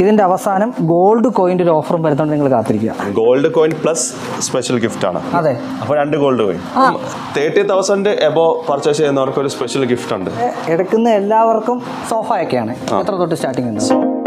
ഇതിൻ്റെ അവസാനം ഗോൾഡ് കോയിൻ്റെ ഒരു ഓഫറും വരുന്നുണ്ട്, നിങ്ങൾ കാത്തിരിക്കുക. Gold coin plus special gift ആണ്. അതെ, അപ്പോൾ 2 ഗോൾഡ് കോയിൻ. 30,000 എബോ പർച്ചേസ് ചെയ്യുന്നവർക്ക് ഒരു സ്പെഷ്യൽ ഗിഫ്റ്റ് ഉണ്ട്. എടുക്കുന്ന എല്ലാവർക്കും സോഫയൊക്കെയാണ്. എത്ര തൊട്ട് സ്റ്റാർട്ടിംഗ് ഉണ്ട്?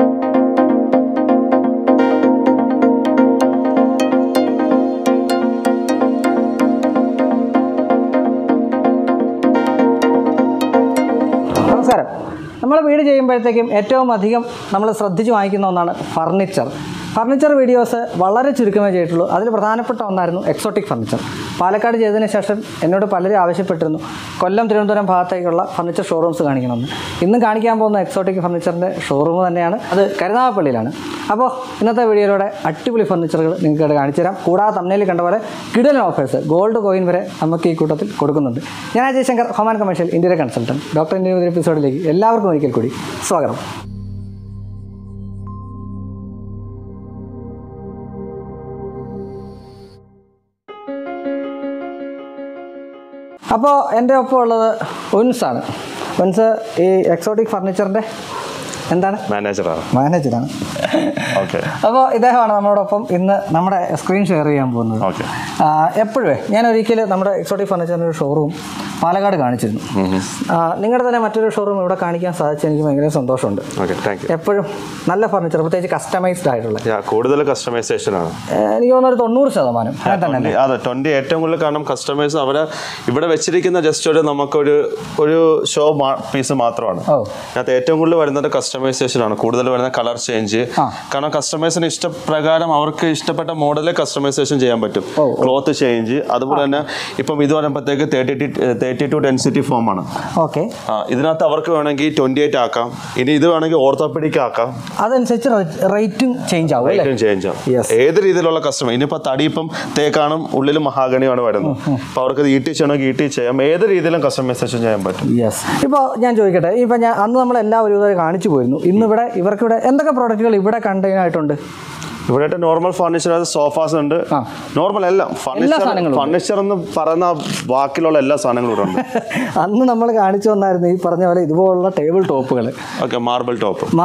നമസ്കാരം. നമ്മൾ വീട് ചെയ്യുമ്പോഴത്തേക്കും ഏറ്റവും അധികം നമ്മൾ ശ്രദ്ധിച്ച് വാങ്ങിക്കുന്ന ഒന്നാണ് ഫർണിച്ചർ. ഫർണിച്ചർ വീഡിയോസ് വളരെ ചുരുക്കമേ ചെയ്തിട്ടുള്ളൂ. അതിൽ പ്രധാനപ്പെട്ട ഒന്നായിരുന്നു എക്സോട്ടിക് ഫർണിച്ചർ. പാലക്കാട് ചെയ്തതിന് ശേഷം എന്നോട് പലരും ആവശ്യപ്പെട്ടിരുന്നു കൊല്ലം, തിരുവനന്തപുരം ഭാഗത്തേക്കുള്ള ഫർണിച്ചർ ഷോറൂംസ് കാണിക്കണമെന്ന്. ഇന്നും കാണിക്കാൻ പോകുന്ന എക്സോട്ടിക് ഫർണിച്ചറിൻ്റെ ഷോറൂം തന്നെയാണ്, അത് കരുനാഗപ്പള്ളിയിലാണ്. അപ്പോൾ ഇന്നത്തെ വീഡിയോയിലൂടെ അടിപൊളി ഫർണിച്ചറുകൾ നിങ്ങൾക്ക് കാണിച്ചു തരാം. കൂടാതെ തമ്മിൽ കണ്ട പോലെ കിടിലൻ ഓഫേഴ്സ്, ഗോൾഡ് കോയിൻ വരെ നമുക്ക് ഈ കൂട്ടത്തിൽ കൊടുക്കുന്നുണ്ട്. ഞാൻ രാജേഷ്, ഹോം ആൻഡ് കമേഴ്ഷ്യൽ ഇന്ത്യയുടെ കൺസൾട്ടൻറ്റ്. ഡോക്ടർ ഇന്ത്യയുടെ എപ്പിസോഡിലേക്ക് എല്ലാവർക്കും ഒരിക്കൽ കൂടി സ്വാഗതം. അപ്പോൾ എൻ്റെ ഒപ്പം ഉള്ളത് ഉൻസാണ്. ഉൻസ് ഈ എക്സോട്ടിക് ഫർണിച്ചറിൻ്റെ എന്താണ് മാനേജറാണ്. ഓക്കെ. അപ്പോൾ ഇദ്ദേഹമാണ് നമ്മളോടൊപ്പം ഇന്ന് നമ്മുടെ സ്ക്രീൻ ഷെയർ ചെയ്യാൻ പോകുന്നത്. എപ്പോഴേ ഞാൻ ഒരിക്കലും നമ്മുടെ എക്സോട്ടിക് ഫർണിച്ചറിൻ്റെ ഒരു ഷോറൂം പാലക്കാട് കാണിച്ചിരുന്നു. നിങ്ങളുടെ തന്നെ മറ്റൊരു ഷോറൂം ഇവിടെ കാണിക്കാൻ സാധിച്ചു, എനിക്ക് ഭയങ്കര സന്തോഷമുണ്ട്. എപ്പോഴും നല്ല ഫർണിച്ചർ, പ്രത്യേകിച്ച് കസ്റ്റമൈസ്ഡ് ആയിട്ടുള്ള, കൂടുതൽ കസ്റ്റമൈസേഷൻ ആണ്. എനിക്ക് തോന്നുന്നു 90% അതെ, 20 ഏറ്റവും കൂടുതൽ. കാരണം കസ്റ്റമൈസ് അവരെ ഇവിടെ വെച്ചിരിക്കുന്ന ജസ്റ്റ് ഒരു നമുക്കൊരു ഷോ പീസ് മാത്രമാണ്. അതിനകത്ത് ഏറ്റവും കൂടുതൽ വരുന്നത് കസ്റ്റമൈസേഷൻ ആണ്. കൂടുതൽ വരുന്ന കളർ ചേഞ്ച്. കാരണം കസ്റ്റമൈസിന് ഇഷ്ടപ്രകാരം അവർക്ക് ഇഷ്ടപ്പെട്ട മോഡലിൽ കസ്റ്റമൈസേഷൻ ചെയ്യാൻ പറ്റും. ക്ലോത്ത് ചേഞ്ച്, അതുപോലെ തന്നെ ഇപ്പം ഇത് പറയുമ്പോഴത്തേക്ക് 32 ഡെൻസിറ്റി ഫോം ആണ്. ഓക്കെ. ഇതിനകത്ത് അവർക്ക് വേണമെങ്കിൽ 28 ആക്കാം. ഇനി ഇത് വേണമെങ്കിൽ ഓർത്തോപെഡിക് ആക്കാം. അതനുസരിച്ച് റേറ്റും ചേഞ്ച് ആവും. ഏത് രീതിയിലുള്ള കസ്റ്റമർ. ഇനിയിപ്പോൾ തടി ഇപ്പം തേക്കാണും ഉള്ളിൽ മഹാഗണിയാണ് വരുന്നത്. അപ്പോൾ അവർക്ക് ഈട്ടി ചെയ്യണമെങ്കിൽ ഈട്ടി ചെയ്യാം. ഏത് രീതിയിലും കസ്റ്റമൈസേഷൻ ചെയ്യാൻ പറ്റും. ഇപ്പോൾ ഞാൻ ചോദിക്കട്ടെ, ഇപ്പം ഞാൻ അന്ന് നമ്മളെല്ലാവരും ഇതുവരെ കാണിച്ചു പോയിരുന്നു. ഇന്നിവിടെ ഇവർക്കിവിടെ എന്തൊക്കെ പ്രോഡക്റ്റുകൾ ഇവിടെ കണ്ടെയ്നായിട്ടുണ്ട്? ഇവിടെ നോർമൽ ഫർണിച്ചർ, സോഫാസ് ഉണ്ട്. നോർമൽ എല്ലാം ഫർണിച്ചർ എന്ന് പറയുന്ന ബാക്കിയുള്ള എല്ലാ സാധനങ്ങളും ഇവിടെ ഉണ്ട്. അന്ന് നമ്മൾ കാണിച്ചു വന്നായിരുന്നു ഈ പറഞ്ഞ പോലെ ഇതുപോലുള്ള ടേബിൾ ടോപ്പുകൾ. ഓക്കെ. മാർബിൾ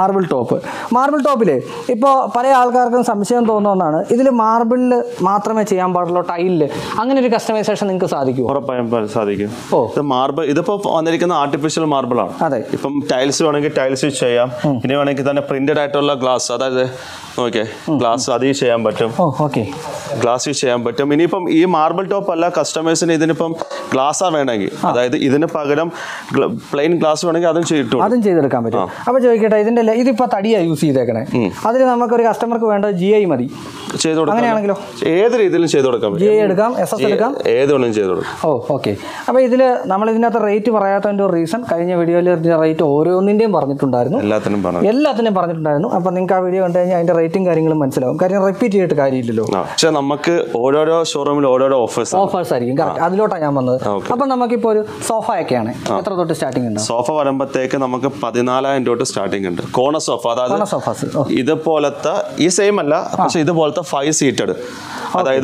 ടോപ്പിൽ ഇപ്പോൾ പല ആൾക്കാർക്കും സംശയം തോന്നുന്ന ഒന്നാണ്, ഇതിൽ മാർബിളിൽ മാത്രമേ ചെയ്യാൻ പാടുള്ളൂ, ടൈലിൽ അങ്ങനെ ഒരു കസ്റ്റമൈസേഷൻ നിങ്ങൾക്ക് സാധിക്കും? ഉറപ്പായും സാധിക്കും. മാർബിൾ ഇതിപ്പോൾ വന്നിരിക്കുന്ന ആർട്ടിഫിഷ്യൽ മാർബിളാണ്. അതെ. ഇപ്പം ടൈൽസ് വേണമെങ്കിൽ ടൈൽസ് ചെയ്യാം. ഇനി വേണമെങ്കിൽ തന്നെ പ്രിന്റഡ് ആയിട്ടുള്ള ഗ്ലാസ്, അതായത് ഓക്കെ ഗ്ലാസ് അതിൽ ചെയ്യാൻ പറ്റും. ഗ്ലാസ് ചെയ്യാൻ പറ്റും. ഇനിയിപ്പം ഈ മാർബിൾ ടോപ്പ് അല്ല, കസ്റ്റമേഴ്സിന് ഇതിനിപ്പം ഗ്ലാസ്സാ വേണമെങ്കിൽ, അതായത് ഇതിന് പകരം പ്ലെയിൻ ഗ്ലാസ് വേണമെങ്കിൽ അതും ചെയ്തെടുക്കാൻ പറ്റും. അപ്പോൾ ചോദിക്കട്ടെ, ഇതിപ്പോൾ തടിയാണ് യൂസ് ചെയ്തേക്കണേ, അതിന് നമുക്കൊരു കസ്റ്റമർക്ക് വേണ്ട GI മതി ചെയ്ത് കൊടുക്കാം. അങ്ങനെയാണെങ്കിലോ ഏത് രീതിയിലും ചെയ്ത് കൊടുക്കാം. GI എടുക്കാം, SS എടുക്കാം, ഏത് വേണമെങ്കിലും ചെയ്ത് കൊടുക്കാം. ഓക്കെ. അപ്പോൾ ഇതിൽ നമ്മൾ ഇതിനകത്ത് റേറ്റ് പറയാത്തതിൻ്റെ ഒരു റീസൺ, കഴിഞ്ഞ വീഡിയോയിൽ റേറ്റ് ഓരോന്നിൻ്റെയും പറഞ്ഞിട്ടുണ്ടായിരുന്നു, എല്ലാത്തിനും പറഞ്ഞിട്ടുണ്ടായിരുന്നു. അപ്പോൾ നിങ്ങൾക്ക് ആ വീഡിയോ കണ്ടു കഴിഞ്ഞാൽ അതിൻ്റെ റേറ്റും കാര്യങ്ങളും മനസ്സിലാവും. കാര്യം റിപ്പീറ്റ് ചെയ്തിട്ട് കാര്യമില്ലല്ലോ. പക്ഷേ നമുക്ക് ഓരോരോ ഷോറൂമിൽ ഓരോരോ ഓഫേഴ്സ് ആയിരിക്കും. കറക്റ്റ്, അതിലോട്ടാണ് ഞാൻ വന്നത്. അപ്പം നമുക്കിപ്പോൾ ഒരു സോഫയൊക്കെയാണ്, എത്ര തൊട്ട് സ്റ്റാർട്ടിംഗ് ഉണ്ട്? സോഫ വരുമ്പോഴത്തേക്ക് നമുക്ക് 14,000 തൊട്ട് സ്റ്റാർട്ടിംഗ് ഉണ്ട്. കോണർ സോഫ, അതായത് ഇതുപോലത്തെ ഈ സെയിം അല്ല, പക്ഷെ ഇതുപോലത്തെ 5 സീറ്റഡ്, അതായത്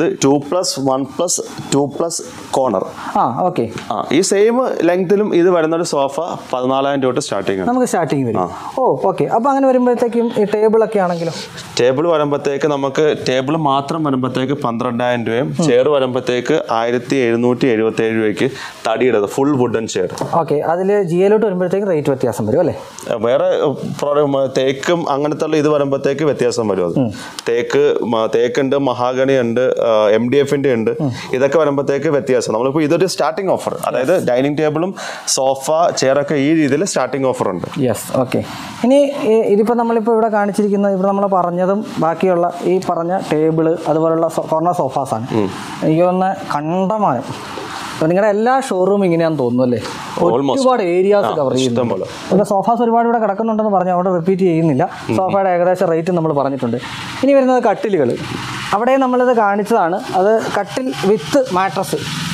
2+1+2+ കോർണർ. ഓക്കെ. ഈ സെയിം ലെങ്തിലും ഇത് വരുന്ന ഒരു സോഫ 14,000 തൊട്ട് സ്റ്റാർട്ടിംഗ് ആണ്. നമുക്ക് സ്റ്റാർട്ടിംഗ് വരും. ഓക്കെ. അപ്പോൾ അങ്ങനെ വരുമ്പോഴത്തേക്കും ഈ ടേബിളൊക്കെ ആണെങ്കിലും, ടേബിൾ വരുമ്പോഴത്തേക്ക് നമുക്ക് ടേബിൾ മാത്രം വരുമ്പോഴത്തേക്ക് 12,000 രൂപയും ചെയർ വരുമ്പോഴത്തേക്ക് 1,777 രൂപയ്ക്ക് തടിയുടെ ഫുൾ വുഡൻ ചെയർ. ഓക്കെ. അതിൽ GIലോട്ട് വരുമ്പോഴത്തേക്ക് റേറ്റ് വ്യത്യാസം വരും അല്ലേ? വേറെ തേക്കും അങ്ങനത്തെ ഇത് വരുമ്പോഴത്തേക്ക് വ്യത്യാസം വരും. അത് തേക്കുണ്ട്, മഹാഗണി ഉണ്ട്, MDFന്റെ ഉണ്ട്. ഇതൊക്കെ വരുമ്പോഴത്തേക്ക് വ്യത്യാസം. നമ്മളിപ്പോൾ ഇതൊരു സ്റ്റാർട്ടിംഗ് ഓഫർ, അതായത് ഡൈനിങ് ടേബിളും സോഫ ചെയറൊക്കെ ഈ രീതിയിൽ സ്റ്റാർട്ടിംഗ് ഓഫർ ഉണ്ട്. ഓക്കെ. ഇനി ഇതിപ്പോൾ നമ്മളിപ്പോൾ ഇവിടെ കാണിച്ചിരിക്കുന്നത്, ഇവിടെ നമ്മൾ പറഞ്ഞതും ബാക്കിയുള്ള ഈ പറഞ്ഞ ടേബിള് അതുപോലുള്ള കോർണർ സോഫാസാണ്. എനിക്ക് തോന്നുന്ന കണ്ടമാനം. അപ്പോൾ നിങ്ങളുടെ എല്ലാ ഷോറൂം ഇങ്ങനെയാണെന്ന് തോന്നുന്നു അല്ലേ? ഒരുപാട് ഏരിയാസ് കവർ ചെയ്യുന്നുണ്ട്. അപ്പോൾ സോഫാസ് ഒരുപാട് ഇവിടെ കിടക്കുന്നുണ്ടെന്ന് പറഞ്ഞു, അവിടെ റിപ്പീറ്റ് ചെയ്യുന്നില്ല. സോഫയുടെ ഏകദേശം റേറ്റ് നമ്മൾ പറഞ്ഞിട്ടുണ്ട്. ഇനി വരുന്നത് കട്ടിലുകൾ. അവിടെ നമ്മളിത് കാണിച്ചതാണ്, അത് കട്ടിൽ with mattress.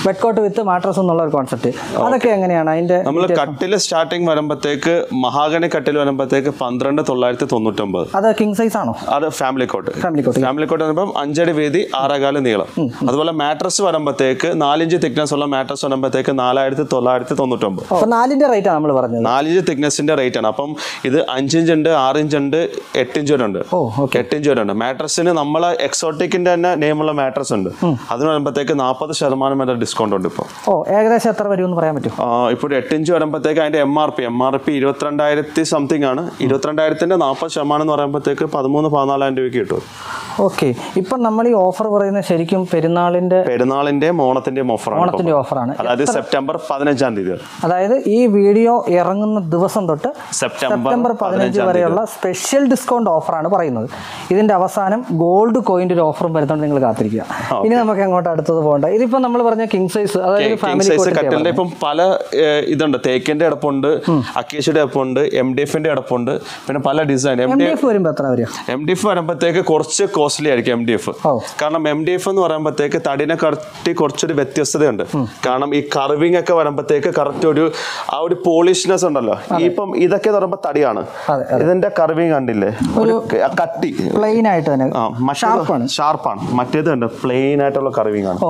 Bed cot with mattress എന്നുള്ള ഒരു കോൺസെപ്റ്റ്. അതൊക്കെ എങ്ങനെയാണ് അതിന്റെ? നമ്മൾ കട്ടിൽ സ്റ്റാർട്ടിങ് വരുമ്പോഴത്തേക്ക് മഹാഗണി കട്ടിൽ വരുമ്പോഴത്തേക്ക് 12,999. അത് കിങ് സൈസ് ആണോ? അത് ഫാമിലി കോട്ട് വരുമ്പോൾ 5 അടി വീതി 6.25 നീളം. അതുപോലെ മാട്രസ് വരുമ്പോഴത്തേക്ക് 4 ഇഞ്ച് തിക്നെസ് ഉള്ള മാട്രസ് വരുമ്പോഴത്തേക്ക് 4,999. 4 ഇഞ്ച് റേറ്റ് ആണ് നമ്മൾ പറഞ്ഞത്. 4 ഇഞ്ച് തിക്നെസിന്റെ റേറ്റ് ആണ്. അപ്പം ഇത് 5 ഇഞ്ച് ഉണ്ട്, 6 ഇഞ്ച് ഉണ്ട്, 8 ഇഞ്ച് വരെ ഉണ്ട്. 8 ഇഞ്ച് വരെ ഉണ്ട്. മാട്രസിന് നമ്മളെ എക്സോട്ടിക്കിന്റെ തന്നെ നെയിമുള്ള മാട്രസ് ഉണ്ട്. അതിന് വരുമ്പോഴത്തേക്ക് 40% വരെ ഡിസ്കൗണ്ട് ഉണ്ട്. ഇപ്പോൾ ഏകദേശം എത്ര വരും എന്ന് പറയാൻ പറ്റും? ഇപ്പോൾ 8 ഇഞ്ച് വരുമ്പോഴത്തേക്ക് അതിന്റെ MRP 22,000 സംതിങ് ആണ്. 22,000ന്റെ 40% എന്ന് പറയുമ്പോഴത്തേക്ക് 13,000-14,000 രൂപയ്ക്ക് കിട്ടും. ഓക്കെ. ഇപ്പം നമ്മൾ ഈ ഓഫർ പറയുന്നത് ശരിക്കും പെരുന്നാളിന്റെയും ഓണത്തിന്റെയും ഓഫറാണ്. അതായത് സെപ്റ്റംബർ 15-ാം തീയതി. അതായത് ഈ വീഡിയോ ഇറങ്ങുന്ന ദിവസം തൊട്ട് സെപ്റ്റംബർ 15 വരെയുള്ള സ്പെഷ്യൽ ഡിസ്കൗണ്ട് ഓഫറാണ് പറയുന്നത്. ഇതിന്റെ അവസാനം ഗോൾഡ് കോയിന്റെ ഒരു ഓഫറും വരുന്നുണ്ട്. നിങ്ങൾ കാത്തിരിക്കുക. ഇനി നമുക്ക് അങ്ങോട്ട് അടുത്തത് പോകണ്ട. ഇതിപ്പോ നമ്മൾ പറഞ്ഞ കിങ് സൈസ്, അതായത് ഫാമിലി കട്ടിലിന്റെ ഇപ്പം പല ഇതുണ്ട്. തേക്കിന്റെ അടപ്പുണ്ട്, അക്കേഷ്യയുടെ അടപ്പുണ്ട്, MDF-ന്റെ അടപ്പുണ്ട്, പിന്നെ പല ഡിസൈൻ. MDF വരുമ്പോൾ എത്ര വരും? MDF വരുമ്പോഴത്തേക്ക് കുറച്ച് കോസ്റ്റ്ലി ആയിരിക്കും MDF. കാരണം MDF എന്ന് പറയുമ്പോഴത്തേക്ക് തടിനെ കറക്റ്റ് കുറച്ചൊരു വ്യത്യസ്തതയുണ്ട്. കാരണം ഈ കർവിംഗ് ഒക്കെ വരുമ്പോഴത്തേക്ക് കറക്റ്റ് ആ ഒരു പോളിഷ്നെസ് ഉണ്ടല്ലോ. ഇപ്പം ഇതൊക്കെ പറയുമ്പോൾ തടിയാണ്. ഇതിന്റെ കർവിംഗ് കണ്ടില്ലേ, ഒരു കട്ടി പ്ലെയിൻ ആയിട്ട് തന്നെ ഷാർപ്പാണ്. മറ്റേത് ഉണ്ട് പ്ലെയിൻ ആയിട്ടുള്ള കർവിംഗ് ആണ്.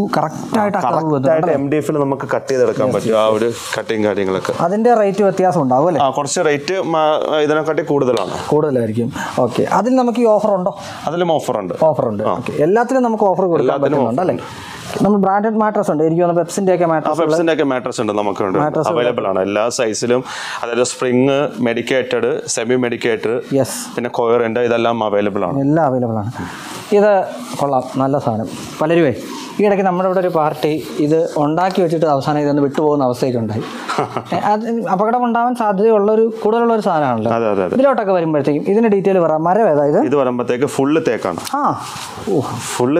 MDF-ൽ നമുക്ക് കട്ട് ചെയ്തെടുക്കാൻ പറ്റും. ആ ഒരു കട്ടിങ് കാര്യങ്ങളൊക്കെ അതിന്റെ റേറ്റ് വ്യത്യാസം ഉണ്ടാവും അല്ലേ? കുറച്ച് റേറ്റ് ഇതിനെക്കാട്ടി കൂടുതലായിരിക്കും. ഓക്കെ. അതിൽ നമുക്ക് ഈ ഓഫർ ഉണ്ടോ? അതിലും ഓഫർ ഉണ്ട്. എല്ലാത്തിനും നമുക്ക് ഓഫർ കൊടുക്കാൻ പറ്റുന്നുണ്ട് അല്ലേ? നമ്മൾ ബ്രാൻഡഡ് മാട്രസ് ഉണ്ട്. എനിക്ക് തോന്നുന്നു പെപ്സിന്റെ ഒക്കെ മാട്രസ് ഉണ്ട്, നമുക്കുണ്ട്, അവൈലബിൾ ആണ് എല്ലാ സൈസിലും. അതായത് സ്പ്രിങ്, മെഡിക്കേറ്റഡ്, സെമി മെഡിക്കേറ്റഡ്, പിന്നെ കൊയറിന്റെ ഇതെല്ലാം അവൈലബിൾ ആണ്. എല്ലാം അവൈലബിൾ ആണ്. ഇത് കൊള്ളാം, നല്ല സാധനം. പലരുമേ ഈ ഇടയ്ക്ക് നമ്മുടെ ഇവിടെ ഒരു പാർട്ടി ഇത് ഉണ്ടാക്കി വെച്ചിട്ട് അവസാനം ഇതൊന്ന് വിട്ടുപോകുന്ന അവസ്ഥയൊക്കെ ഉണ്ടായി. അത് അപകടം ഉണ്ടാവാൻ സാധ്യതയുള്ളൊരു കൂടുതലുള്ളൊരു സാധനമാണല്ലോ. ഇതിലോട്ടൊക്കെ വരുമ്പോഴത്തേക്കും ഇതിന്റെ ഡീറ്റെയിൽ പറയാം. മരം ഏതായത്? ഇത് വരുമ്പോഴത്തേക്ക് ഫുള്ള് തേക്കാണ്. ഫുള്ള്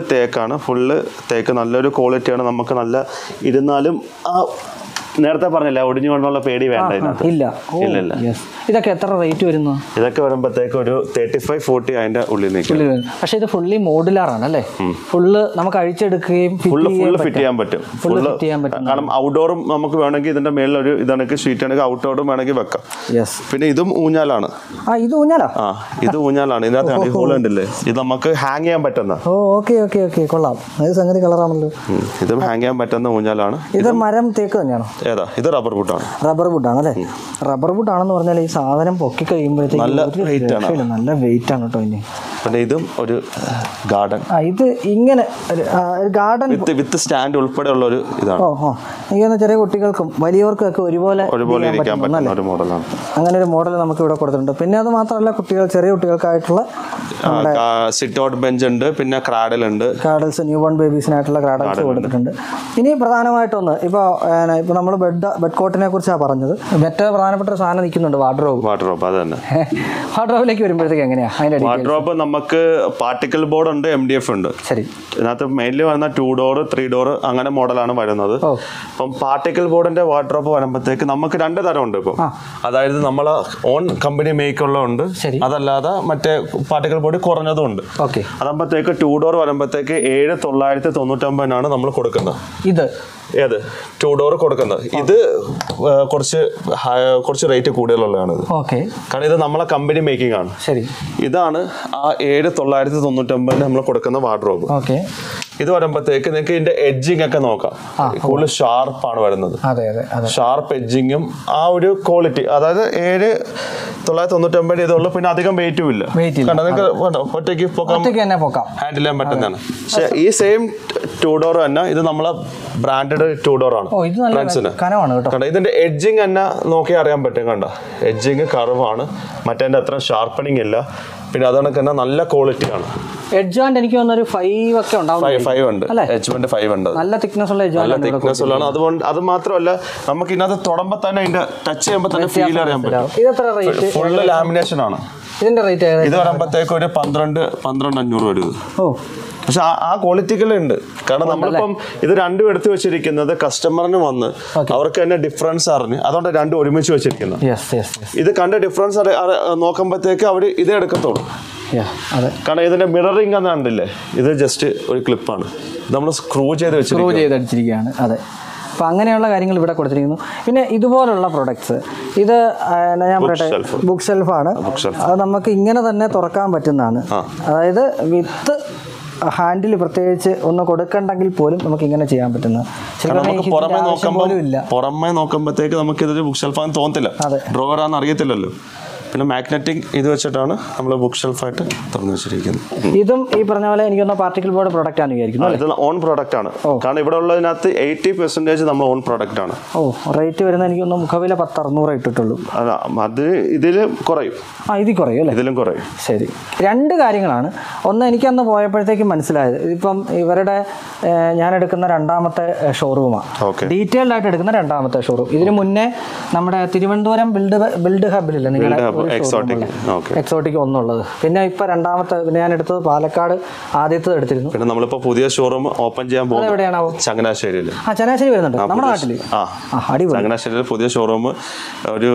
തേക്ക് നല്ലൊരു ക്വാളിറ്റിയാണ്. നമുക്ക് നല്ല ഇരുന്നാലും നേരത്തെ പറഞ്ഞില്ല, ഒടിഞ്ഞു കൊണ്ടുള്ള പേടി വേണ്ട. ഇല്ല. ഇതൊക്കെ എത്ര റേറ്റ് വരുന്നു? ഇതൊക്കെ വരുമ്പോഴത്തേക്ക് ഒരു 35-40 അതിന്റെ ഉള്ളിൽ നിൽക്കും. പക്ഷെ ഇത് ഫുള്ളി മോഡുലാർ ആണ് അല്ലേ? ഫുള്ള് നമുക്ക് അഴിച്ചെടുക്കുകയും ഫുള്ള് ഫിറ്റ് ചെയ്യാൻ പറ്റും. കാരണം ഔട്ട്ഡോറും നമുക്ക് വേണമെങ്കിൽ ഇതിന്റെ മേളിൽ ഒരു ഇതാണെങ്കിൽ ഷീറ്റ് ആണെങ്കിൽ ഔട്ട്ഡോറും വേണമെങ്കിൽ വെക്കാം. പിന്നെ ഇതും ഊഞ്ഞാലാണ്. ഇത് ഊഞ്ഞാലാണ്. ഇതിനകത്ത് ഹോൾ ഉണ്ടല്ലേ, ഇത് നമുക്ക് ഹാങ് ചെയ്യാൻ പറ്റുന്ന. കൊള്ളാം. സംഗതി കളറാണല്ലോ. ഇതും ഹാങ് ചെയ്യാൻ പറ്റുന്ന ഊഞ്ഞാലാണ്. ഇത് മരം തേക്ക് തന്നെയാണോ? ഇത് റബ്ബർ വുഡാണ്. അല്ലേ? റബ്ബർ വുഡ് ആണെന്ന് പറഞ്ഞാൽ ഈ സാധനം പൊക്കി കഴിയുമ്പോഴത്തേക്കും നല്ല വെയിറ്റ് ആണ് കേട്ടോ. പിന്നെ ഇതും ഒരു ഗാർഡൻ. ഇത് ഇങ്ങനെ ഗാർഡൻ വിത്ത് സ്റ്റാൻഡ് ഉൾപ്പെടെ ഉള്ള ഒരു ഇതാണ്. എനിക്ക് ചെറിയ കുട്ടികൾക്കും വലിയവർക്കും ഒക്കെ ഒരുപോലെ ഇരിക്കാൻ പറ്റുന്ന ഒരു മോഡലാണ്. അങ്ങനെ ഒരു മോഡൽ നമുക്ക് ഇവിടെ കൊടുത്തിട്ടുണ്ട്. പിന്നെ അത് മാത്രമല്ല, ചെറിയ കുട്ടികൾക്കായിട്ടുള്ള സിറ്റ് ഔട്ട് ബെഞ്ച് ഉണ്ട്, പിന്നെ ക്രാഡൽസ് ന്യൂ ബോൺ ബേബീസിനായിട്ടുള്ള ക്രാഡൽസ് കൊടുത്തിട്ടുണ്ട്. ഇനി പ്രധാനമായിട്ടൊന്ന് ഇപ്പൊ നമ്മൾ ബെഡ് കോട്ടിനെ കുറിച്ചാണ് പറഞ്ഞത്. മറ്റേ പ്രധാനപ്പെട്ട ഒരു സാധനം നിൽക്കുന്നുണ്ട്, വാർഡ്രോബ്. അത് തന്നെ. വാർഡ്രോബിലേക്ക് വരുമ്പോഴത്തേക്ക് എങ്ങനെയാ അതിന്റെ വാർഡ്രോബ്? നമുക്ക് പാർട്ടിക്കിൾ ബോർഡ് ഉണ്ട്, MDF ഉണ്ട്. ശരി. ഇതിനകത്ത് മെയിൻലി വരുന്ന 2 ഡോർ 3 ഡോർ അങ്ങനെ മോഡലാണ് വരുന്നത്. അപ്പം പാർട്ടിക്കിൾ ബോർഡിന്റെ വാർഡ്രോബ് വരുമ്പോഴത്തേക്ക് നമുക്ക് 2 തരം ഉണ്ട് ഇപ്പം. അതായത് നമ്മളെ ഓൺ കമ്പനി മേക്ക് ഉള്ളതുണ്ട്, അതല്ലാതെ മറ്റേ പാർട്ടിക്കിൾ ബോർഡ് കുറഞ്ഞതും ഉണ്ട്. അതാകുമ്പോഴത്തേക്ക് 2 ഡോർ വരുമ്പോഴത്തേക്ക് 7,999 നമ്മൾ കൊടുക്കുന്നത്. ഏത് 2 ഡോർ കൊടുക്കുന്നത്? ഇത് കുറച്ച് റേറ്റ് കൂടുതലുള്ളതാണ്. കാരണം ഇത് നമ്മളെ കമ്പനി മേക്കിംഗ് ആണ്. ഇതാണ് ആ 7,999 നമ്മൾ കൊടുക്കുന്ന വാർഡ്രോബ്. ഇത് വരുമ്പോഴത്തേക്ക് നിങ്ങൾക്ക് ഇതിന്റെ എഡ്ജിങ് ഒക്കെ നോക്കാം. കൂടുതൽ ഷാർപ്പാണ് വരുന്നത്. ഷാർപ്പ് എഡ്ജിങ്ങും ആ ഒരു ക്വാളിറ്റി. അതായത് 7,999 ഇതുള്ളൂ. പിന്നെ അധികം വെയിറ്റും ഇല്ല. കാരണം നിങ്ങൾക്ക് ഒറ്റയ്ക്ക് ഹാൻഡിൽ ചെയ്യാൻ പറ്റുന്നതാണ്. പക്ഷെ ഈ സെയിം 2 ഡോർ തന്നെ ഇത് നമ്മളെ ബ്രാൻഡഡ് 2 ഡോർ ആണ്. ഇതിന്റെ എഡ്ജിങ് തന്നെ നോക്കി അറിയാൻ പറ്റും. കണ്ട എഡ്ജിങ് കർവാണ്, മറ്റേ അത്ര ഷാർപ്പണിങ് ഇല്ല. പിന്നെ അതുകൊണ്ട് തന്നെ നല്ല ക്വാളിറ്റിയാണ്. എഡ്ജ് എനിക്ക് തോന്നുന്നു 5 ഒക്കെ ഉണ്ടാവും. 5 ഉണ്ട്. എഡ്ജ്മെന്റ് 5 ഉണ്ട്. നല്ല തിക്നെസ് ഉള്ള അതുകൊണ്ട് അത് മാത്രമല്ല, നമുക്ക് ഇതിനകത്ത് തൊടുമ്പോൾ തന്നെ അതിന്റെ ടച്ച് ചെയ്യുമ്പോൾ തന്നെ ഫീൽ അറിയാൻ പറ്റും. ഫുള്ള് ലാമിനേഷൻ ആണ്. ഇതിന്റെ റേറ്റ് ഇത് വരുമ്പോഴത്തേക്ക് ഒരു 12,500 വരും. പക്ഷെ ആ ക്വാളിറ്റികളുണ്ട്. കാരണം നമ്മളിപ്പം ഇത് രണ്ടും എടുത്തു വെച്ചിരിക്കുന്നത് കസ്റ്റമറിന് വന്ന് അവർക്ക് തന്നെ ഡിഫറൻസ് അറിഞ്ഞ്, അതുകൊണ്ട് രണ്ടും ഒരുമിച്ച് വെച്ചിരിക്കുന്നത്. ഇത് കണ്ട ഡിഫറൻസ് നോക്കുമ്പോഴത്തേക്ക് അവർ ഇതേ എടുക്കത്തുള്ളൂ. അതെ, കാരണം ഇതിന്റെ മിററിംഗ് എന്ന് കണ്ടില്ലേ, ഇത് ജസ്റ്റ് ഒരു ക്ലിപ്പാണ്, നമ്മൾ സ്ക്രൂ ചെയ്തടിച്ചിരിക്കുകയാണ്. അതെ, അപ്പോൾ അങ്ങനെയുള്ള കാര്യങ്ങൾ ഇവിടെ കൊടുത്തിരിക്കുന്നു. പിന്നെ ഇതുപോലുള്ള പ്രൊഡക്ട്സ്, ഇത് ഞാൻ പറയട്ടെ, ബുക്ക് ഷെൽഫാണ്. അത് നമുക്ക് ഇങ്ങനെ തന്നെ തുറക്കാൻ പറ്റുന്നതാണ്. അതായത് വിത്ത് ഹാൻഡിൽ പ്രത്യേകിച്ച് ഒന്ന് കൊടുക്കണ്ടെങ്കിൽ പോലും നമുക്ക് ഇങ്ങനെ ചെയ്യാൻ പറ്റുന്നത്. പുറമെ നോക്കുമ്പോഴത്തേക്ക് നമുക്ക് ഇതൊരു ബുക്ക് ഷെൽഫാന്ന് തോന്നത്തില്ല, ഡ്രോവറാന്ന് അറിയത്തില്ലല്ലോ. പിന്നെ മാഗ്നറ്റിക് ഇത് വെച്ചിട്ടാണ് നമ്മൾ ബുക്ക് ഷെൽഫായിട്ട് തുറന്നു വെച്ചിരിക്കുന്നത്. ഇതും ഈ പറഞ്ഞ പോലെ എനിക്കൊന്ന് പാർട്ടിക്കിൾ ബോർഡ് പ്രോഡക്റ്റ് ആണ് വിചാരിക്കുന്നത്. ഇത് ഓൺ പ്രോഡക്റ്റ് ആണ്, കാരണം ഇവിടെ ഉള്ളതിനകത്ത് 80% നമ്മൾ ഓൺ പ്രോഡക്റ്റ് ആണ്. റേറ്റ് വരുന്നത് എനിക്കൊന്ന് മുഖവില 10,600 ഇട്ടിട്ടുള്ളൂ. അത് ഇതിലും കുറയും. ഇതിൽ കുറയും അല്ലേ? ഇതിലും കുറയും. ശരി, രണ്ട് കാര്യങ്ങളാണ്. ഒന്ന്, എനിക്കന്ന് പോയപ്പോഴത്തേക്കും മനസ്സിലായത്, ഇപ്പം ഇവരുടെ ഞാൻ എടുക്കുന്ന രണ്ടാമത്തെ ഷോറൂമാണ്, ഡീറ്റെയിൽഡ് ആയിട്ട് എടുക്കുന്ന രണ്ടാമത്തെ ഷോറൂം. ഇതിന് മുന്നേ നമ്മുടെ തിരുവനന്തപുരം ബിൽഡ് ഹബിലില്ല നിങ്ങളുടെ എക്സോട്ടിക് ഒന്നുള്ളത്, പിന്നെ ഇപ്പൊ രണ്ടാമത്തെ, പിന്നെ ഞാൻ എടുത്തത് പാലക്കാട് ആദ്യത്തെ എടുത്തിരുന്നു. പിന്നെ നമ്മളിപ്പോ പുതിയ ഷോറൂം ഓപ്പൺ ചെയ്യാൻ പോകുന്നത് എവിടെയാണോ? ചങ്ങനാശ്ശേരിയിൽ. ചങ്ങനാശ്ശേരി വരുന്നുണ്ട് നമ്മുടെ നാട്ടില്. ചങ്ങനാശ്ശേരിയിൽ പുതിയ ഷോറൂം ഒരു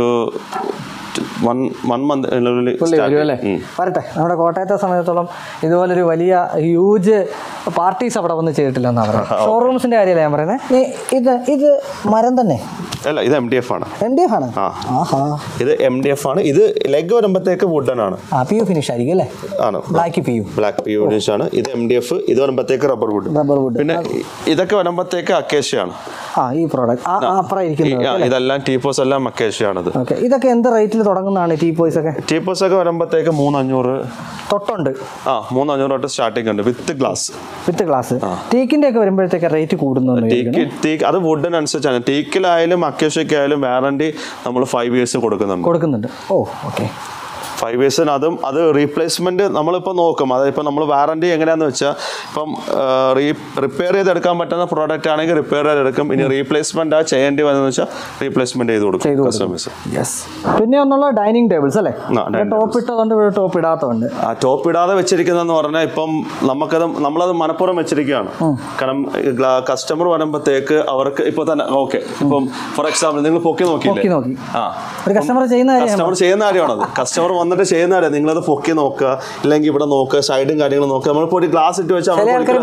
1 month അല്ലേ? വരട്ടെ. നമ്മുടെ കോട്ടയത്തെ സംബന്ധിച്ചിടത്തോളം ഇതുപോലൊരു വലിയ ഹ്യൂജ് പാർട്ടീസ് അവിടെ വന്ന് ചെയ്തിട്ടില്ല എന്നാണ് പറയുന്നത്. ഷോറൂംസിന്റെ കാര്യമല്ല ഞാൻ പറയുന്നത്. ഇത് മരം തന്നെ അല്ല, ഇത് MDF ആണ്. MDF ആണ്. ഇത് MDF ആണ്. ഇത് ലെഗ് വരുമ്പോഴത്തേക്ക് വുഡൻ ആണ്. PU ഫിനിഷ് ആയിരിക്കും അല്ലേ? ആണ്, ബ്ലാക്ക് PU ഫിനിഷ് ആണ്. ഇത് MDF. ഇത് വരുമ്പോഴത്തേക്ക് റബ്ബർ വുഡ്. പിന്നെ ഇതൊക്കെ വരുമ്പോഴത്തേക്ക് അക്കേഷ്യ ആണ്. ഈ പ്രോഡക്റ്റ് ഇതെല്ലാം ടീപ്പോസ് എല്ലാം അക്കേഷ്യ ആണ്. ഇതൊക്കെ എന്ത് റേറ്റിൽ തുടങ്ങുന്നതാണ് ടീപ്പോയ്സ് ഒക്കെ? ടീപ്പോസ് ഒക്കെ വരുമ്പോഴത്തേക്ക് 3,500 തൊട്ടുണ്ട്. 3,500 തൊട്ട് സ്റ്റാർട്ടിംഗ് ഉണ്ട് വിത്ത് ഗ്ലാസ്. ടീക്കിന്റെ ഒക്കെ വരുമ്പോഴത്തേക്ക് റേറ്റ് കൂടുന്നു. അത് വുഡിനനുസരിച്ചാണ്. ടീക്കിലായാലും അക്കേഷ്യക്കായാലും വാറണ്ടി നമ്മൾ 5 years കൊടുക്കുന്നുണ്ട്. ഓക്കെ. 5 years അത് റീപ്ലേസ്മെന്റ് നമ്മളിപ്പോൾ നോക്കും. അതിപ്പോൾ നമ്മൾ വാറണ്ടി എങ്ങനെയാണെന്ന് വെച്ചാൽ, ഇപ്പം റിപ്പയർ ചെയ്തെടുക്കാൻ പറ്റുന്ന പ്രോഡക്റ്റ് ആണെങ്കിൽ റിപ്പയർ ചെയ്തെടുക്കും. ഇനി റീപ്ലേസ്മെന്റ് ചെയ്യേണ്ടി വന്നതെന്ന് വെച്ചാൽ റീപ്ലേസ്മെന്റ് ചെയ്ത് കൊടുക്കും കസ്റ്റമേഴ്സ്. പിന്നെ ഒന്നുള്ള ഡൈനിങ് ടേബിൾസ് അല്ലേ? ടോപ്പ് ഇട്ടതുകൊണ്ട് ടോപ്പ് ഇടാത്തതുണ്ട്. ടോപ്പ് ഇടാതെ വെച്ചിരിക്കുന്നതെന്ന് പറഞ്ഞാൽ ഇപ്പം നമ്മളത് മനഃപൂർവ്വം വെച്ചിരിക്കുകയാണ്. കാരണം കസ്റ്റമർ വരുമ്പോഴത്തേക്ക് അവർക്ക് ഇപ്പോൾ തന്നെ ഇപ്പം ഫോർ എക്സാമ്പിൾ നിങ്ങൾ പൊക്കി നോക്കി കസ്റ്റമർ ചെയ്യുന്ന കാര്യമാണത്. കസ്റ്റമർ വന്നിട്ട് ചെയ്യുന്ന കാര്യം നിങ്ങളത് പൊക്കി നോക്കുക, ഇല്ലെങ്കിൽ ഇവിടെ നോക്കുക, സൈഡും കാര്യങ്ങളും നോക്കുക. നമ്മളിപ്പോൾ ഒരു ഗ്ലാസ് ഇട്ട് വെച്ചാൽ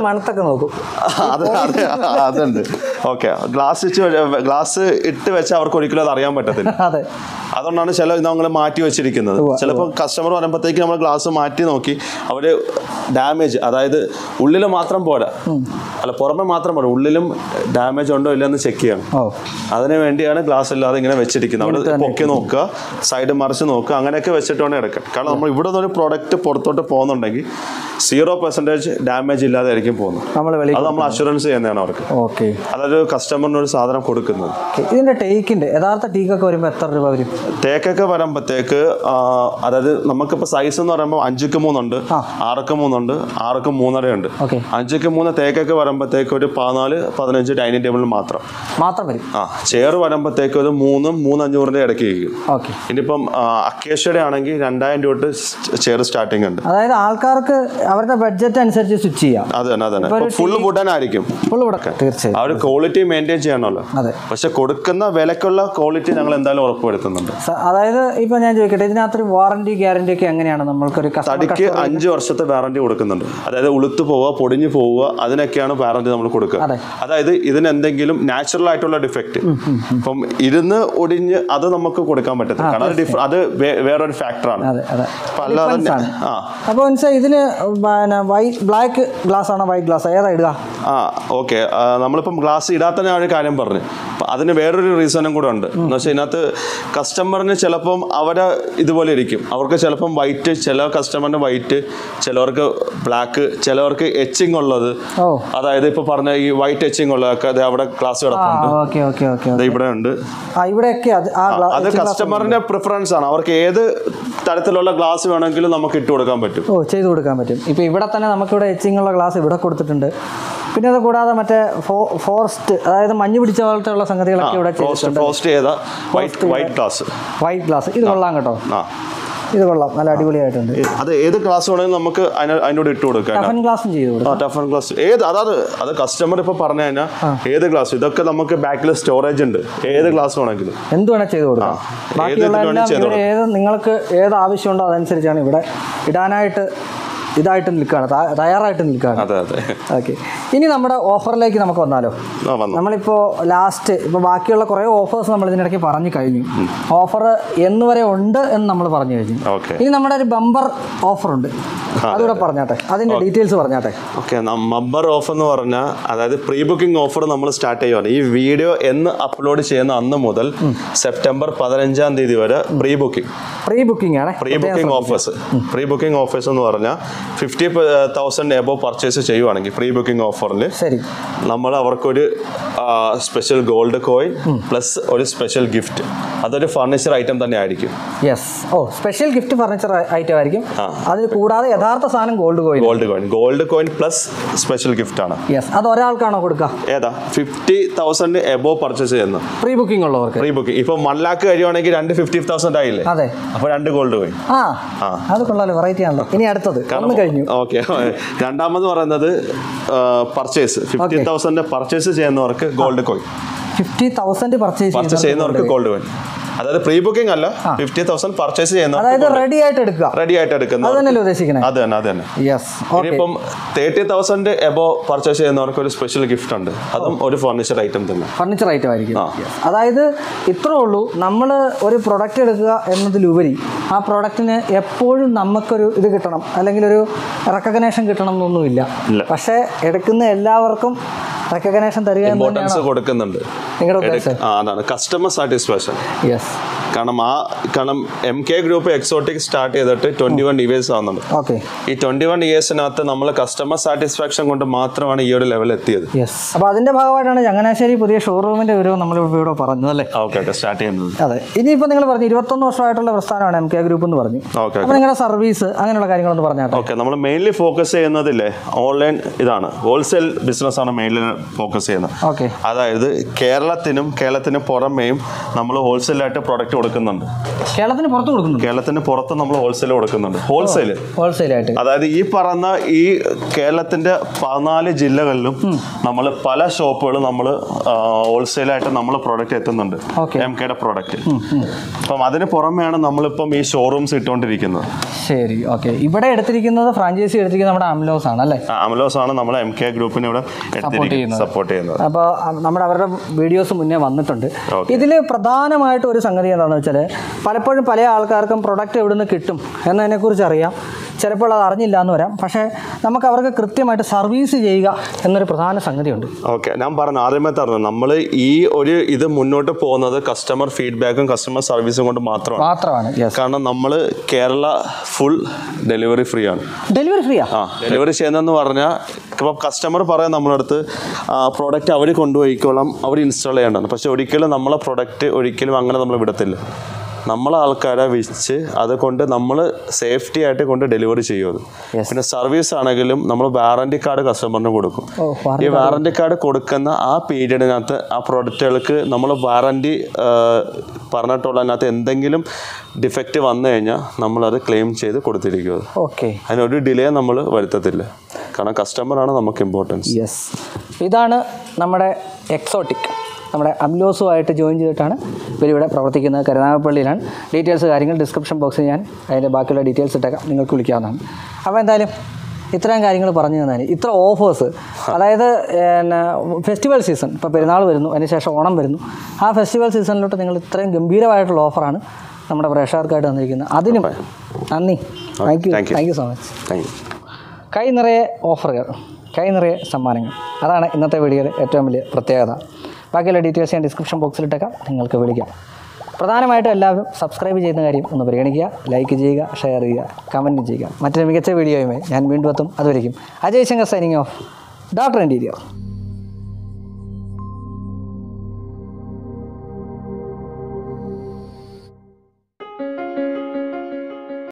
അതുണ്ട്. ഗ്ലാസ് ഇട്ട് വെച്ചാൽ അവർക്ക് ഒരിക്കലും അത് അറിയാൻ പറ്റത്തില്ല. അതുകൊണ്ടാണ് ചില നമ്മൾ മാറ്റി വെച്ചിരിക്കുന്നത്. ചിലപ്പോൾ കസ്റ്റമർ വരുമ്പോഴത്തേക്ക് നമ്മൾ ഗ്ലാസ് മാറ്റി നോക്കി അവര് ഡാമേജ്, അതായത് ഉള്ളിൽ മാത്രം പോരാ, അല്ല പുറമെ മാത്രം പോരാ, ഉള്ളിലും ഡാമേജ് ഉണ്ടോ ഇല്ലെന്ന് ചെക്ക് ചെയ്യണം. അതിനു വേണ്ടിയാണ് ഗ്ലാസ് ഇല്ലാതെ ഇങ്ങനെ വെച്ചിരിക്കുന്നത്. അവിടെ പൊക്കി നോക്കുക, സൈഡ് മറിച്ച് നോക്കുക, അങ്ങനെയൊക്കെ വെച്ചിട്ട് വേണം എടുക്കാൻ. കാരണം നമ്മൾ ഇവിടെ നിന്ന് ഒരു പ്രോഡക്റ്റ് പുറത്തോട്ട് പോകുന്നുണ്ടെങ്കിൽ 0% ഡാമേജ് ഇല്ലാതെ ആയിരിക്കും പോകുന്നത്. അത് നമ്മൾ അഷുറൻസ് ചെയ്യുന്നതാണ് അവർക്ക്. അതൊരു കസ്റ്റമറിന് ഒരു സാധനം കൊടുക്കുന്നത്. ഇതിന്റെ ടേക്കിന്റെ യഥാർത്ഥ ടീക്കൊക്കെ വരുമ്പോൾ എത്ര രൂപ വരും? തേക്കൊക്കെ വരുമ്പോഴത്തേക്ക്, അതായത് നമുക്കിപ്പോൾ സൈസ് എന്ന് പറയുമ്പോൾ 5-3 ഉണ്ട്, 6-3 ഉണ്ട്, 6-3.5 ഉണ്ട്. 5-3 തേക്കൊക്കെ വരുമ്പോഴത്തേക്ക് ഒരു 14-15 ഡൈനിങ് ടേബിളിൽ മാത്രം വരും. ചെയർ വരുമ്പോഴത്തേക്ക് ഒരു 3-3,500 ഇടയ്ക്ക് ഇരിക്കും. ഇനിയിപ്പം അക്കേഷ്യയുടെ ആണെങ്കിൽ 2,000 രൂപ തൊട്ട് ചെയർ സ്റ്റാർട്ടിംഗ് ഉണ്ട്. അതായത് ആൾക്കാർക്ക് അവരുടെ ബഡ്ജറ്റ് അനുസരിച്ച് സ്വിച്ച് ചെയ്യാം. അത് തന്നെ ഫുൾ വുഡൻ ആയിരിക്കും. തീർച്ചയായും ആ ഒരു ക്വാളിറ്റി മെയിൻറ്റെയിൻ ചെയ്യണമല്ലോ. പക്ഷെ കൊടുക്കുന്ന വിലക്കുള്ള ക്വാളിറ്റി ഞങ്ങൾ എന്തായാലും ഉറപ്പുവരുത്തുന്നുണ്ട്. അതായത് ഇപ്പൊ ഞാൻ ചോദിക്കട്ടെ, ഇതിനകത്തൊരു വാറന്റി ഗ്യാരണ്ടി ഒക്കെ എങ്ങനെയാണ്? നമ്മൾക്കൊരു തടിക്ക് 5 വർഷത്തെ വാറന്റി കൊടുക്കുന്നുണ്ട്. അതായത് ഉളുത്ത് പോവുക, പൊടിഞ്ഞു പോവുക, അതിനൊക്കെയാണ് വാറന്റി നമ്മൾ കൊടുക്കുക. അതായത് ഇതിന് എന്തെങ്കിലും നാച്ചുറൽ ആയിട്ടുള്ള ഡിഫക്റ്റ്, ഇപ്പം ഇരുന്ന് ഒടിഞ്ഞ് അത് നമുക്ക് കൊടുക്കാൻ പറ്റത്തില്ല. കാരണം അത് വേറൊരു ഫാക്ടറാണ്. അപ്പൊ ഇതിന് ബ്ലാക്ക് ഗ്ലാസ് ആണോ വൈറ്റ് ഗ്ലാസ് ഏതാ ഇടുക? ഓക്കെ, നമ്മളിപ്പം ഗ്ലാസ് ഇടാത്തന്നെ ആ ഒരു കാര്യം പറഞ്ഞു. അതിന് വേറൊരു റീസണും കൂടെ ഉണ്ട്. എന്ന് വെച്ചാൽ ഇതിനകത്ത് കസ്റ്റമറിന് ചിലപ്പം അവരെ ഇതുപോലെ ഇരിക്കും. അവർക്ക് ചിലപ്പം വൈറ്റ്, ചില കസ്റ്റമറിന് വൈറ്റ്, ചിലവർക്ക് ബ്ലാക്ക്, ചിലവർക്ക് എച്ചിങ് ഉള്ളത്. അതായത് ഇപ്പൊ പറഞ്ഞ ഈ വൈറ്റ് എച്ചിങ് ഉള്ളതൊക്കെ അവിടെ ഗ്ലാസ് കിടപ്പുണ്ട്, ഇവിടെ ഉണ്ട്. അത് കസ്റ്റമറിന്റെ പ്രിഫറൻസ് ആണ്. അവർക്ക് ഏത് തരത്തിലുള്ള ഗ്ലാസ് വേണമെങ്കിലും നമുക്ക് ഇട്ട് കൊടുക്കാൻ പറ്റും. ചെയ്ത് കൊടുക്കാൻ പറ്റും. ഇപ്പൊ ഇവിടെ തന്നെ നമുക്കിവിടെ എച്ചിങ് ഉള്ള ഗ്ലാസ് ഇവിടെ കൊടുത്തിട്ടുണ്ട്. പിന്നെ അത് കൂടാതെ മറ്റേ ഫോറസ്റ്റ്, അതായത് മഞ്ഞ് പിടിച്ച പോലത്തെ ഉള്ള സംഗതികളൊക്കെ ഇവിടെ വൈറ്റ് ഗ്ലാസ് ഇത് കൊള്ളാം കേട്ടോ. ഇത് കൊള്ളാം, നല്ല അടിപൊളിയായിട്ടുണ്ട്. അത് ഏത് ഗ്ലാസ് വേണമെങ്കിലും നമുക്ക് അതിനോട് ഇട്ട് കൊടുക്കാം. ടഫൻ ഗ്ലാസും ചെയ്തു കൊടുക്കാം. ടഫൻ ഗ്ലാസ് ഏത് അത് കസ്റ്റമർ ഇപ്പൊ പറഞ്ഞു കഴിഞ്ഞാൽ ഏത് ഗ്ലാസ്, ഇതൊക്കെ നമുക്ക് ബാക്കിൽ സ്റ്റോറേജ് ഉണ്ട്, ഏത് ഗ്ലാസ് വേണമെങ്കിലും എന്ത് വേണേൽ ചെയ്ത് കൊടുക്കാം. ഏത് നിങ്ങൾക്ക് ഏത് ആവശ്യമുണ്ടോ അതനുസരിച്ചാണ് ഇവിടെ ഇടാനായിട്ട് ഇതായിട്ട് നിൽക്കുകയാണ്, തയ്യാറായിട്ട് നിൽക്കുകയാണ്. അതെ അതെ. ഓക്കെ, ഇനി നമ്മുടെ ഓഫറിലേക്ക് നമുക്ക് വന്നാലോ? നമ്മളിപ്പോൾ ലാസ്റ്റ് ഇപ്പോൾ ബാക്കിയുള്ള കുറേ ഓഫേഴ്സ് നമ്മൾ ഇതിനിടയ്ക്ക് പറഞ്ഞു കഴിഞ്ഞു. ഓഫർ എന്ന് വരെ ഉണ്ട് എന്ന് നമ്മൾ പറഞ്ഞു കഴിഞ്ഞു. ഇനി നമ്മുടെ ഒരു ബമ്പർ ഓഫറുണ്ട്, അതുകൂടെ പറഞ്ഞാട്ടെ, അതിൻ്റെ ഡീറ്റെയിൽസ് പറഞ്ഞാട്ടെ. ഓക്കെ, ബമ്പർ ഓഫർ എന്ന് പറഞ്ഞാൽ അതായത് പ്രീ ബുക്കിംഗ് ഓഫർ നമ്മൾ സ്റ്റാർട്ട് ചെയ്യുകയാണ്. ഈ വീഡിയോ എന്ന് അപ്ലോഡ് ചെയ്യുന്ന അന്ന് മുതൽ സെപ്റ്റംബർ 15 വരെ പ്രീ ബുക്കിംഗ് ആണ്. പ്രീ ബുക്കിംഗ് ഓഫേഴ്സ് എന്ന് പറഞ്ഞാൽ 50,000 എബോവ് പർച്ചേസ് ചെയ്യുവാണെങ്കിൽ പ്രീ ബുക്കിംഗ് ഓഫറിൽ നമ്മൾ അവർക്കൊരു സ്പെഷ്യൽ ഗോൾഡ് കോയിൻ പ്ലസ് ഒരു സ്പെഷ്യൽ ഗിഫ്റ്റ്, അതൊരു ഫർണിച്ചർ ഐറ്റം തന്നെ ആയിരിക്കും. സ്പെഷ്യൽ ഗിഫ്റ്റ് ഫർണിച്ചർ ഐറ്റം ആയിരിക്കും. അതിന് കൂടാതെ യഥാർത്ഥ സാധനം gold coin plus special gift ആണ്. അത് ഒരാൾക്കാണോ കൊടുക്കുക? ഏതാ 50,000 എബോവ് പർച്ചേസ് ചെയ്യുന്നത് പ്രീ ബുക്കിംഗ് ഉള്ളവർക്ക്. ഇപ്പൊ 1 lakh കഴിയുവാണെങ്കിൽ 50,000 ആയില്ലേ? അതെ, അപ്പൊ 2 ഗോൾഡ് കോയിൻ. അത് കൊള്ളാലോ, വെറൈറ്റി ആണല്ലോ. ഇനി അടുത്തത് ഓക്കെ, രണ്ടാമത് പറയുന്നത് പർച്ചേസ് 50,000 പർച്ചേസ് ചെയ്യുന്നവർക്ക് ഗോൾഡ് കോയിൻ. 50,000 പർച്ചേസ് ചെയ്യുന്നവർക്ക് ഗോൾഡ് കോയിൻ. അതായത് പ്രീ ബുക്കിംഗ് അല്ല, 50,000 പർച്ചേസ് ചെയ്യുന്ന, അതായത് റെഡി ആയിട്ട് എടുക്കുന്നത്. ഇനിയിപ്പം 30,000 എബോവ് പർച്ചേസ് ചെയ്യുന്നവർക്ക് ഒരു സ്പെഷ്യൽ ഗിഫ്റ്റ് ഉണ്ട്, അതും ഒരു ഫർണിച്ചർ ഐറ്റം തന്നെ, ഫർണിച്ചർ ഐറ്റം ആയിരിക്കും. അതായത് ഇത്രേ ഉള്ളൂ, നമ്മൾ ഒരു പ്രൊഡക്റ്റ് എടുക്കുക എന്നതിലുപരി ആ പ്രൊഡക്റ്റിന് എപ്പോഴും നമുക്കൊരു ഇത് കിട്ടണം, അല്ലെങ്കിൽ ഒരു റെക്കഗ്നേഷൻ കിട്ടണം എന്നൊന്നുമില്ല. പക്ഷേ എടുക്കുന്ന എല്ലാവർക്കും റെക്കഗ്നേഷൻ തരിക, ഇമ്പോർട്ടൻസ് കൊടുക്കുന്നുണ്ട്. നിങ്ങളുടെ ഉദ്ദേശം അതാണ് കസ്റ്റമർ സാറ്റിസ്ഫാക്ഷൻ. കാരണം MK ഗ്രൂപ്പ് എക്സോട്ടിക് സ്റ്റാർട്ട് ചെയ്തിട്ട് 21 ഇയേഴ്സ് ആവുന്നുണ്ട്. ഈ 21 ഇയേഴ്സിനകത്ത് നമ്മൾ കസ്റ്റമർ സാറ്റിസ്ഫാക്ഷൻ കൊണ്ട് മാത്രമാണ് ഈ ഒരു ലെവൽ എത്തിയത്. അപ്പോൾ അതിന്റെ ഭാഗമായിട്ടാണ് ചങ്ങനാശ്ശേരി പുതിയ ഷോറൂമിന്റെ ഒരു നമ്മളിവിടെ പറഞ്ഞത് അല്ലേ? സ്റ്റാർട്ട് ചെയ്യുന്നത്. അതെ, ഇനിയിപ്പോൾ നിങ്ങൾ പറഞ്ഞു 21 വർഷമായിട്ടുള്ള പ്രസ്ഥാനമാണ് MK ഗ്രൂപ്പ് എന്ന് പറഞ്ഞു. അപ്പോൾ നിങ്ങളുടെ സർവീസ് അങ്ങനെയുള്ള കാര്യങ്ങളൊന്ന് പറഞ്ഞാൽ. നമ്മൾ മെയിൻലി ഫോക്കസ് ചെയ്യുന്നതില്ലേ ഓൺലൈൻ ഇതാണ്, ഹോൾസെയിൽ ബിസിനസ് ആണ് മെയിൻലി ഫോക്കസ് ചെയ്യുന്നത്. അതായത് കേരളത്തിന് പുറമേയും നമ്മൾ ഹോൾസെയിലായിട്ട് പ്രൊഡക്റ്റ് കൊടുക്കുന്നുണ്ട്. കേരളത്തിന് പുറത്ത് നമ്മൾ ഹോൾസെയിൽ കൊടുക്കുന്നുണ്ട്. ഹോൾസെയിലായിട്ട് അതായത് ഈ പറഞ്ഞ ഈ കേരളത്തിന്റെ 14 ജില്ലകളിലും നമ്മൾ പല ഷോപ്പുകളും നമ്മൾ ഹോൾസെയിലായിട്ട് നമ്മൾ പ്രൊഡക്റ്റ് എത്തുന്നുണ്ട്, MKയുടെ പ്രൊഡക്റ്റ്. അപ്പം അതിന് പുറമെയാണ് നമ്മളിപ്പം ഈ ഷോറൂംസ് ഇട്ടുകൊണ്ടിരിക്കുന്നത്. ശരി, ഓക്കെ. ഇവിടെ എടുത്തിരിക്കുന്നത് ഫ്രാഞ്ചൈസി എടുത്തിരിക്കുന്നത് നമ്മുടെ അംലോസ് ആണ് അല്ലേ? അംലോസ് ആണ് നമ്മൾ MK ഗ്രൂപ്പിനെ ഇവിടെ സപ്പോർട്ട് ചെയ്യുന്നത്. അപ്പോൾ നമ്മുടെ അവരുടെ വീഡിയോസ് മുന്നേ വന്നിട്ടുണ്ട്. ഇതിൽ പ്രധാനമായിട്ട് ഒരു സംഗതി എന്താണെന്ന് വെച്ചാൽ, പലപ്പോഴും പല ആൾക്കാർക്കും പ്രൊഡക്റ്റ് എവിടെ നിന്ന് കിട്ടും എന്നതിനെക്കുറിച്ച് അറിയാം, ചിലപ്പോൾ അത് അറിഞ്ഞില്ല എന്ന് വരാം. പക്ഷേ നമുക്ക് അവർക്ക് കൃത്യമായിട്ട് സർവീസ് ചെയ്യുക എന്നൊരു പ്രധാന സംഗതിയുണ്ട്. ഞാൻ ആദ്യമേ പറഞ്ഞു, നമ്മൾ ഈ ഒരു ഇത് മുന്നോട്ട് പോകുന്നത് കസ്റ്റമർ ഫീഡ്ബാക്കും കസ്റ്റമർ സർവീസും കൊണ്ട് മാത്രമാണ്. കാരണം നമ്മൾ കേരള ഫുൾ ഡെലിവറി ഫ്രീ ആണ്. ഡെലിവറി ചെയ്യുന്നതെന്ന് പറഞ്ഞാൽ ഇപ്പോൾ കസ്റ്റമർ പറയാം നമ്മളടുത്ത് പ്രോഡക്റ്റ് അവർ കൊണ്ടുപോയിക്കോളാം, അവർ ഇൻസ്റ്റാൾ ചെയ്യേണ്ടതാണ്. പക്ഷെ ഒരിക്കലും നമ്മളെ പ്രൊഡക്റ്റ് ഒരിക്കലും അങ്ങനെ നമ്മൾ വിടത്തില്ല. നമ്മളെ ആൾക്കാരെ വിളിച്ച് അതുകൊണ്ട് നമ്മൾ സേഫ്റ്റി ആയിട്ട് കൊണ്ട് ഡെലിവറി ചെയ്യും. പിന്നെ സർവീസ് ആണെങ്കിലും നമ്മൾ വാറണ്ടി കാർഡ് കസ്റ്റമറിന് കൊടുക്കും. ഈ വാറണ്ടി കാർഡ് കൊടുക്കുന്ന ആ പീരീഡിനകത്ത് ആ പ്രോഡക്റ്റുകൾക്ക് നമ്മൾ വാറണ്ടി പറഞ്ഞിട്ടുള്ളതിനകത്ത് എന്തെങ്കിലും ഡിഫക്റ്റ് വന്നു കഴിഞ്ഞാൽ നമ്മളത് ക്ലെയിം ചെയ്ത് കൊടുത്തിരിക്കും. അതിനൊരു ഡിലേ നമ്മൾ വരുത്തത്തില്ല, കാരണം കസ്റ്റമറാണ് നമുക്ക് ഇമ്പോർട്ടൻസ്. ഇതാണ് നമ്മുടെ എക്സോട്ടിക്. നമ്മുടെ അംലോസുമായിട്ട് ജോയിൻ ചെയ്തിട്ടാണ് ഇവരിവിടെ പ്രവർത്തിക്കുന്നത്. കരുനാഗപ്പള്ളിയിലാണ്. ഡീറ്റെയിൽസ് കാര്യങ്ങൾ ഡിസ്ക്രിപ്ഷൻ ബോക്സിൽ ഞാൻ അതിൻ്റെ ബാക്കിയുള്ള ഡീറ്റെയിൽസ് ഇട്ടേക്കാം, നിങ്ങൾക്ക് വിളിക്കാവുന്നതാണ്. അപ്പോൾ എന്തായാലും ഇത്രയും കാര്യങ്ങൾ പറഞ്ഞു തന്നാൽ ഇത്ര ഓഫേഴ്സ്, അതായത് ഫെസ്റ്റിവൽ സീസൺ, ഇപ്പോൾ പെരുന്നാൾ വരുന്നു, അതിനുശേഷം ഓണം വരുന്നു, ആ ഫെസ്റ്റിവൽ സീസണിലോട്ട് നിങ്ങൾ ഇത്രയും ഗംഭീരമായിട്ടുള്ള ഓഫറാണ് നമ്മുടെ പ്രേക്ഷകർക്കായിട്ട് തന്നിരിക്കുന്നത്. അതിനും നന്ദി. Thank you so much. കൈ നിറയെ ഓഫറുകൾ, കൈ നിറയെ സമ്മാനങ്ങൾ, അതാണ് ഇന്നത്തെ വീഡിയോയുടെ ഏറ്റവും വലിയ പ്രത്യേകത. ബാക്കിയുള്ള ഡീറ്റെയിൽസ് ഞാൻ ഡിസ്ക്രിപ്ഷൻ ബോക്സിലിട്ടേക്കാം, നിങ്ങൾക്ക് വിളിക്കാം. പ്രധാനമായിട്ടും എല്ലാവരും സബ്സ്ക്രൈബ് ചെയ്യുന്ന കാര്യം ഒന്ന് പരിഗണിക്കുക, ലൈക്ക് ചെയ്യുക, ഷെയർ ചെയ്യുക, കമൻറ്റ് ചെയ്യുക. മറ്റൊരു മികച്ച വീഡിയോയുമായി ഞാൻ വീണ്ടും എത്തും. അതുവരെയും Ajay Shankar signing off, doctor interior.